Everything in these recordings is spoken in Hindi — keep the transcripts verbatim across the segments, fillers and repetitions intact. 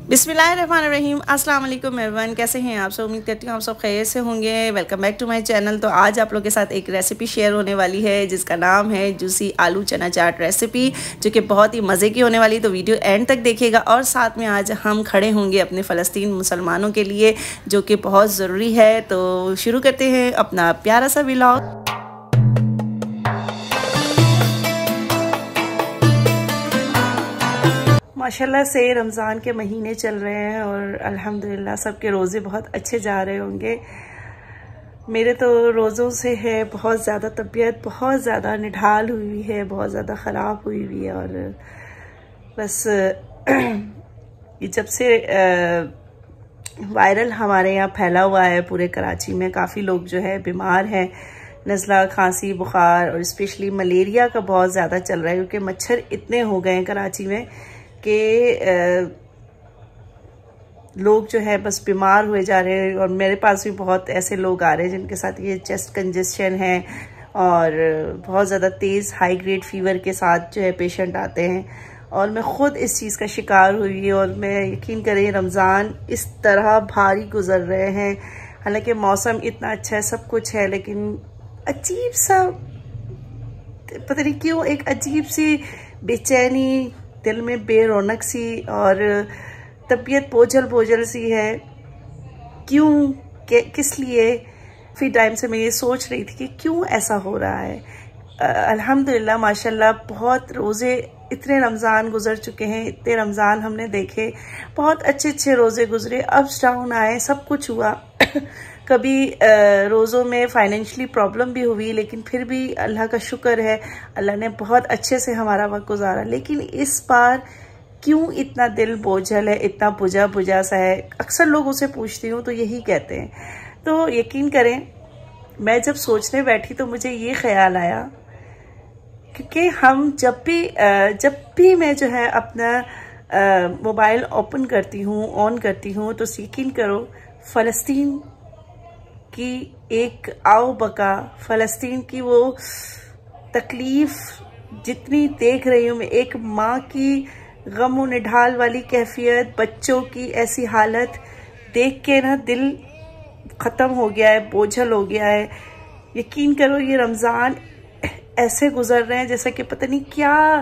बिस्मिल्लाहिर्रहमानिर्रहीम, अस्सलाम वालेकुम एवरीवन। कैसे हैं आप सब? उम्मीद करती हूँ आप सब खैर से होंगे। Welcome back to my channel. तो आज आप लोगों के साथ एक रेसिपी शेयर होने वाली है जिसका नाम है जूसी आलू चना चाट रेसिपी, जो कि बहुत ही मज़े की होने वाली। तो वीडियो एंड तक देखिएगा। और साथ में आज हम खड़े होंगे अपने फ़लस्तीन मुसलमानों के लिए, जो कि बहुत ज़रूरी है। तो शुरू करते हैं अपना प्यारा सा व्लॉग। माशाल्लाह से रमज़ान के महीने चल रहे हैं और अल्हम्दुलिल्लाह सबके रोज़े बहुत अच्छे जा रहे होंगे। मेरे तो रोज़ों से है बहुत ज़्यादा तबीयत बहुत ज़्यादा निढाल हुई है, बहुत ज़्यादा ख़राब हुई हुई है। और बस ये जब से वायरल हमारे यहाँ फैला हुआ है पूरे कराची में, काफ़ी लोग जो है बीमार हैं, नज़ला, खांसी, बुखार और स्पेशली मलेरिया का बहुत ज़्यादा चल रहा है, क्योंकि मच्छर इतने हो गए हैं कराची में कि लोग जो है बस बीमार हुए जा रहे हैं। और मेरे पास भी बहुत ऐसे लोग आ रहे हैं जिनके साथ ये चेस्ट कंजेशन है और बहुत ज़्यादा तेज़ हाई ग्रेड फीवर के साथ जो है पेशेंट आते हैं। और मैं ख़ुद इस चीज़ का शिकार हुई और मैं यकीन करें रमज़ान इस तरह भारी गुजर रहे हैं। हालांकि मौसम इतना अच्छा है, सब कुछ है, लेकिन अजीब सा पता नहीं क्यों एक अजीब सी बेचैनी, दिल में बेरौनक सी और तबीयत बोझल बोझल सी है। क्यों, कि, किस लिए? फिर टाइम से मैं ये सोच रही थी कि क्यों ऐसा हो रहा है। अल्हम्दुलिल्लाह माशाल्लाह बहुत रोज़े, इतने रमज़ान गुजर चुके हैं, इतने रमज़ान हमने देखे, बहुत अच्छे अच्छे रोज़े गुजरे, अप्स डाउन आए, सब कुछ हुआ। कभी रोज़ों में फाइनेंशियली प्रॉब्लम भी हुई, लेकिन फिर भी अल्लाह का शुक्र है, अल्लाह ने बहुत अच्छे से हमारा वक्त गुजारा। लेकिन इस बार क्यों इतना दिल बोझल है, इतना बुझा बुझा सा है? अक्सर लोगों से पूछती हूँ तो यही कहते हैं। तो यकीन करें मैं जब सोचने बैठी तो मुझे ये ख्याल आया, क्योंकि हम जब भी जब भी मैं जो है अपना मोबाइल ओपन करती हूँ, ऑन करती हूँ, तो यकीन करो फ़लस्तीन की एक आओ बका, फ़लस्तीन की वो तकलीफ़ जितनी देख रही हूँ मैं, एक माँ की गम और निढाल वाली कैफियत, बच्चों की ऐसी हालत देख के ना दिल ख़त्म हो गया है, बोझल हो गया है। यकीन करो ये रमज़ान ऐसे गुजर रहे हैं जैसा कि पता नहीं क्या।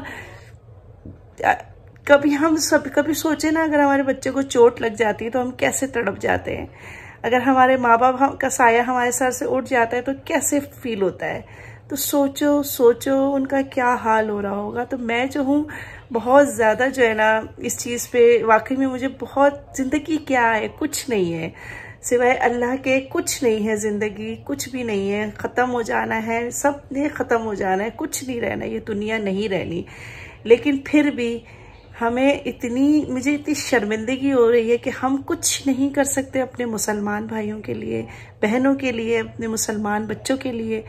कभी हम सब कभी सोचे ना, अगर हमारे बच्चे को चोट लग जाती है तो हम कैसे तड़प जाते हैं। अगर हमारे माँ बाप का साया हमारे सर से उठ जाता है तो कैसे फील होता है। तो सोचो सोचो उनका क्या हाल हो रहा होगा। तो मैं जो हूँ बहुत ज़्यादा जो है ना इस चीज़ पे, वाकई में मुझे बहुत, ज़िंदगी क्या है, कुछ नहीं है सिवाय अल्लाह के, कुछ नहीं है ज़िंदगी, कुछ भी नहीं है, ख़त्म हो जाना है, सब ने ख़त्म हो जाना है, कुछ नहीं रहना, ये दुनिया नहीं रहनी। लेकिन फिर भी हमें इतनी, मुझे इतनी शर्मिंदगी हो रही है कि हम कुछ नहीं कर सकते अपने मुसलमान भाइयों के लिए, बहनों के लिए, अपने मुसलमान बच्चों के लिए।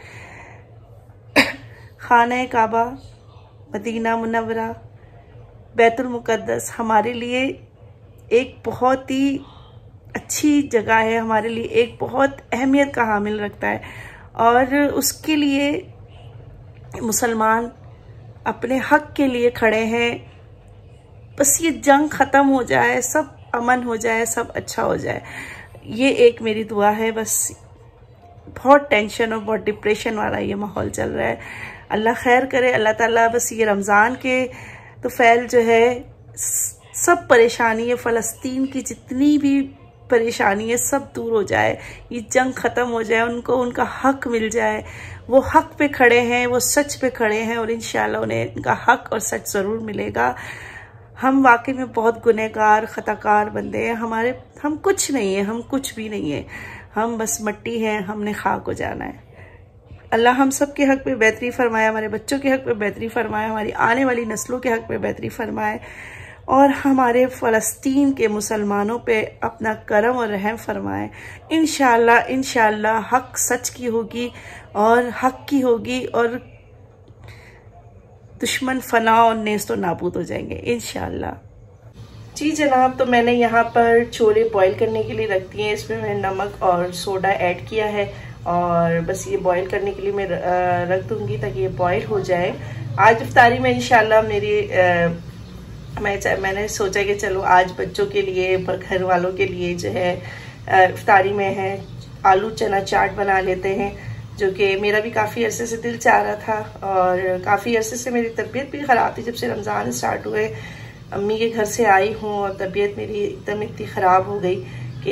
खाना Kaaba, Medina Munawwara, Baitul Muqaddas हमारे लिए एक बहुत ही अच्छी जगह है, हमारे लिए एक बहुत अहमियत का हामिल रखता है। और उसके लिए मुसलमान अपने हक के लिए खड़े हैं। बस ये जंग ख़त्म हो जाए, सब अमन हो जाए, सब अच्छा हो जाए, ये एक मेरी दुआ है। बस बहुत टेंशन और बहुत डिप्रेशन वाला ये माहौल चल रहा है। अल्लाह खैर करे, अल्लाह ताला बस ये रमज़ान के तो फैल जो है, सब परेशानी है, फ़लस्तीन की जितनी भी परेशानी है सब दूर हो जाए, ये जंग ख़त्म हो जाए, उनको उनका हक मिल जाए। वो हक पे खड़े हैं, वो सच पे खड़े हैं और इंशाल्लाह उन्हें उनका हक और सच ज़रूर मिलेगा। हम वाकई में बहुत गुनहगार, ख़ताकार बंदे हैं। हमारे हम कुछ नहीं है, हम कुछ भी नहीं है, हम बस मिट्टी हैं, हमने खाक हो जाना है। अल्लाह हम सब के हक पे बेहतरी फरमाए, हमारे बच्चों के हक पे बेहतरी फरमाए, हमारी आने वाली नस्लों के हक पे बेहतरी फरमाए और हमारे फ़लस्तीन के मुसलमानों पे अपना करम और रहम फरमाए। इंशाअल्लाह इंशाअल्लाह हक सच की होगी और हक की होगी और दुश्मन फना और नेस्त तो नाबूद हो जाएंगे इंशाअल्लाह। जी जनाब, तो मैंने यहाँ पर छोले बॉईल करने के लिए रख दिए हैं। इसमें मैंने नमक और सोडा ऐड किया है और बस ये बॉईल करने के लिए मैं रख दूंगी ताकि ये बॉईल हो जाए। आज इफ्तारी में इंशाल्लाह मेरी मैं मैंने सोचा कि चलो आज बच्चों के लिए, घर वालों के लिए जो है इफ्तारी में है आलू चना चाट बना लेते हैं, जो कि मेरा भी काफ़ी अरसे से दिल चाह रहा था। और काफ़ी अरसे से मेरी तबीयत भी ख़राब थी, जब से रमज़ान स्टार्ट हुए अम्मी के घर से आई हूँ और तबीयत मेरी एकदम इतनी ख़राब हो गई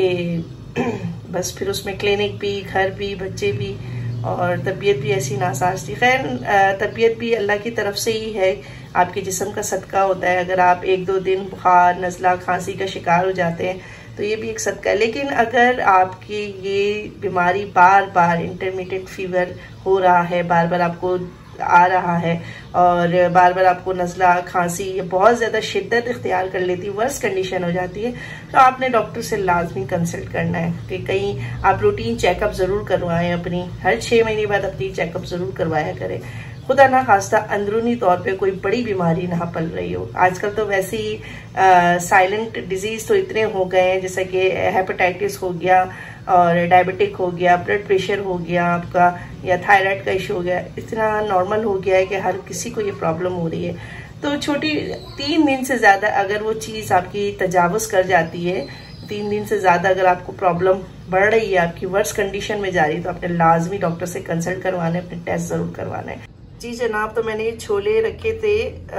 कि बस फिर उसमें क्लिनिक भी, घर भी, बच्चे भी, और तबीयत भी ऐसी नासाज थी। खैर तबीयत भी अल्लाह की तरफ से ही है, आपके जिस्म का सदका होता है। अगर आप एक दो दिन बुखार, नज़ला, खांसी का शिकार हो जाते हैं तो ये भी एक सदका है। लेकिन अगर आपकी ये बीमारी बार बार इंटरमीडिएट फीवर हो रहा है, बार बार आपको आ रहा है और बार बार आपको नज़ला, खांसी बहुत ज़्यादा शिद्दत इख्तियार कर लेती है, वर्स कंडीशन हो जाती है, तो आपने डॉक्टर से लाजमी कंसल्ट करना है कि कहीं आप रूटीन चेकअप ज़रूर करवाएं अपनी, हर छः महीने बाद अपनी चेकअप ज़रूर करवाया करें। खुदा ना खास्ता अंदरूनी तौर पे कोई बड़ी बीमारी ना पल रही हो। आजकल तो वैसे ही साइलेंट डिजीज़ तो इतने हो गए हैं, जैसे कि हेपेटाइटिस हो गया और डायबिटिक हो गया, ब्लड प्रेशर हो गया आपका, या थायराइड का इशू हो गया, इतना नॉर्मल हो गया है कि हर किसी को ये प्रॉब्लम हो रही है। तो छोटी तीन दिन से ज़्यादा अगर वो चीज़ आपकी तजावुज़ कर जाती है, तीन दिन से ज़्यादा अगर आपको प्रॉब्लम बढ़ रही है, आपकी वर्स कंडीशन में जा रही है, तो आपने लाजमी डॉक्टर से कंसल्ट करवाना है, अपने टेस्ट ज़रूर करवाना है। जी जनाब, तो मैंने ये छोले रखे थे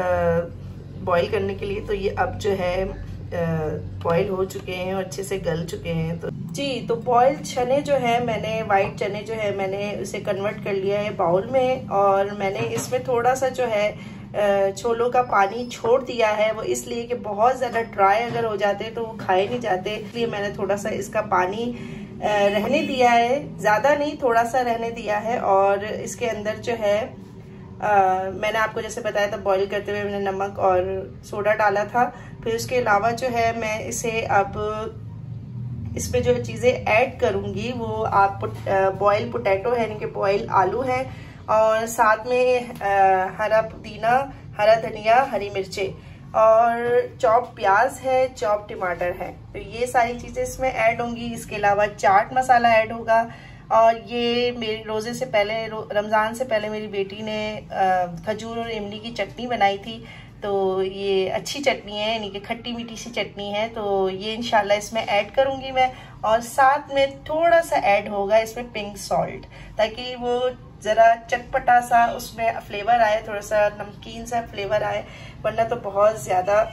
बॉईल करने के लिए, तो ये अब जो है बॉईल हो चुके हैं और अच्छे से गल चुके हैं। तो जी, तो बॉयल चने जो है, मैंने वाइट चने जो है मैंने उसे कन्वर्ट कर लिया है बाउल में, और मैंने इसमें थोड़ा सा जो है छोलों का पानी छोड़ दिया है। वो इसलिए कि बहुत ज़्यादा ड्राई अगर हो जाते तो वो खाए नहीं जाते, इसलिए मैंने थोड़ा सा इसका पानी रहने दिया है, ज़्यादा नहीं, थोड़ा सा रहने दिया है। और इसके अंदर जो है Uh, मैंने आपको जैसे बताया था बॉईल करते हुए मैंने नमक और सोडा डाला था। फिर उसके अलावा जो है मैं इसे अब इसमें जो चीज़ें ऐड करूँगी वो आप बॉयल पोटैटो है, यानी कि बॉयल आलू है, और साथ में आ, हरा पुदीना, हरा धनिया, हरी मिर्चें और चॉप प्याज है, चॉप टमाटर है। तो ये सारी चीज़ें इसमें ऐड होंगी। इसके अलावा चाट मसाला ऐड होगा। और ये मेरे रोज़े से पहले, रमज़ान से पहले मेरी बेटी ने खजूर और इमली की चटनी बनाई थी, तो ये अच्छी चटनी है, यानी कि खट्टी मीठी सी चटनी है। तो ये इंशाल्लाह इसमें ऐड करूँगी मैं, और साथ में थोड़ा सा ऐड होगा इसमें पिंक सॉल्ट, ताकि वो ज़रा चटपटा सा उसमें फ्लेवर आए, थोड़ा सा नमकीन सा फ्लेवर आए, वरना तो बहुत ज़्यादा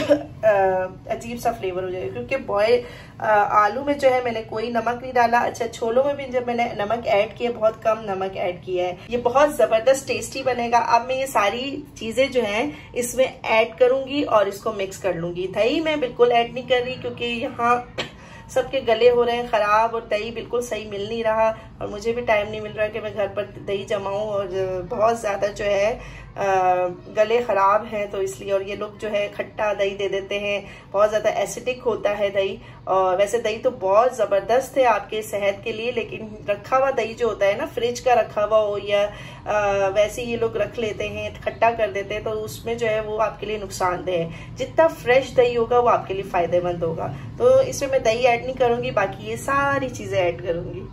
अजीब सा फ्लेवर हो जाएगा। क्योंकि बॉयल आलू में जो है मैंने कोई नमक नहीं डाला। अच्छा, छोलों में भी जब मैंने नमक ऐड किया, बहुत कम नमक ऐड किया है। ये बहुत ज़बरदस्त टेस्टी बनेगा। अब मैं ये सारी चीज़ें जो हैं इसमें ऐड करूंगी और इसको मिक्स कर लूंगी। दही मैं बिल्कुल ऐड नहीं कर रही, क्योंकि यहाँ सबके गले हो रहे हैं ख़राब और दही बिल्कुल सही मिल नहीं रहा, और मुझे भी टाइम नहीं मिल रहा कि मैं घर पर दही जमाऊं, और बहुत ज़्यादा जो है आ, गले ख़राब हैं, तो इसलिए। और ये लोग जो है खट्टा दही दे देते हैं, बहुत ज़्यादा एसिडिक होता है दही। और वैसे दही तो बहुत ज़बरदस्त है आपके सेहत के लिए, लेकिन रखा हुआ दही जो होता है ना, फ्रिज का रखा हुआ हो या आ, वैसे ये लोग रख लेते हैं, खट्टा कर देते हैं, तो उसमें जो है वो आपके लिए नुकसानदेह है। जितना फ्रेश दही होगा वो आपके लिए फ़ायदेमंद होगा। तो इसमें मैं दही ऐड नहीं करूँगी, बाकी ये सारी चीज़ें ऐड करूँगी।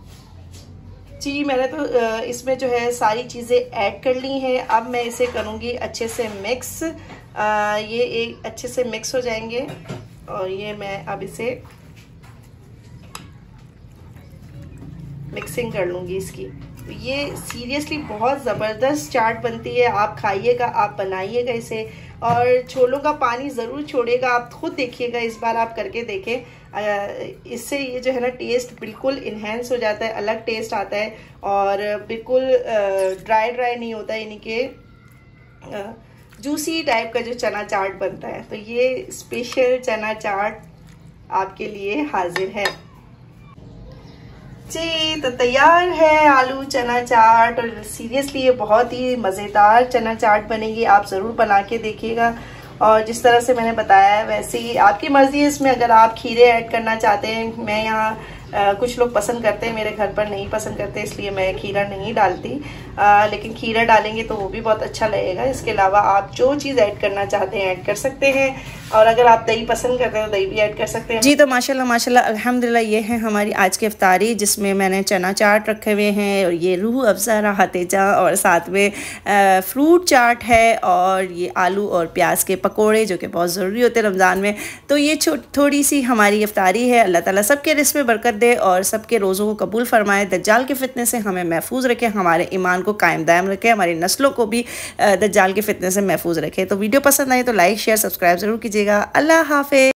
जी, मैंने तो इसमें जो है सारी चीज़ें ऐड कर ली हैं। अब मैं इसे करूँगी अच्छे से मिक्स। आ, ये एक अच्छे से मिक्स हो जाएंगे, और ये मैं अब इसे मिक्सिंग कर लूँगी इसकी। तो ये सीरियसली बहुत ज़बरदस्त चाट बनती है। आप खाइएगा, आप बनाइएगा इसे, और छोलों का पानी ज़रूर छोड़ेगा। आप खुद देखिएगा, इस बार आप करके देखें। इससे ये जो है ना टेस्ट बिल्कुल इन्हेंस हो जाता है, अलग टेस्ट आता है, और बिल्कुल ड्राई ड्राई नहीं होता, यानी कि जूसी टाइप का जो चना चाट बनता है। तो ये स्पेशल चना चाट आपके लिए हाजिर है। जी, तो तैयार है आलू चना चाट, और सीरियसली ये बहुत ही मज़ेदार चना चाट बनेगी। आप ज़रूर बना के देखिएगा, और जिस तरह से मैंने बताया है वैसे ही आपकी मर्ज़ी है इसमें। अगर आप खीरे ऐड करना चाहते हैं, मैं यहाँ कुछ लोग पसंद करते हैं, मेरे घर पर नहीं पसंद करते, इसलिए मैं खीरा नहीं डालती। आ, लेकिन खीरा डालेंगे तो वो भी बहुत अच्छा लगेगा। इसके अलावा आप जो चीज़ ऐड करना चाहते हैं ऐड कर सकते हैं, और अगर आप दही पसंद करते हैं तो दही भी ऐड कर सकते हैं। जी तो माशाल्लाह माशाल्लाह अल्हम्दुलिल्लाह ये है हमारी आज की इफ्तारी, जिसमें मैंने चना चाट रखे हुए हैं और ये रूह अफ़ज़ा रहा तेजा, और साथ में फ्रूट चाट है, और ये आलू और प्याज के पकोड़े जो कि बहुत ज़रूरी होते हैं रमज़ान में। तो ये थोड़ी सी हमारी इफ्तारी है। अल्लाह ताला सबके रिज़्क़ में बरकत दे और सबके रोज़ों को कबूल फरमाए, दज्जाल के फितने से हमें महफूज रखे, हमारे ईमान को कायम दायम रखे, हमारी नस्लों को भी दज्जाल के फितने से महफूज रखे। तो वीडियो पसंद आए तो लाइक शेयर सब्सक्राइब ज़रूर कीजिएगा। अल्लाह हाफ़िज़।